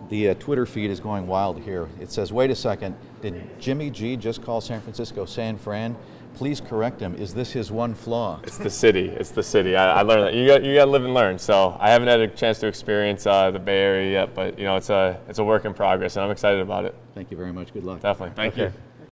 The Twitter feed is going wild here. It says, wait a second, did Jimmy G just call San Francisco San Fran? Please correct him. Is this his one flaw? It's the city. It's the city. I learned that. You got to live and learn. So I haven't had a chance to experience the Bay Area yet, but it's a work in progress, and I'm excited about it. Thank you very much. Good luck. Definitely. Thank you.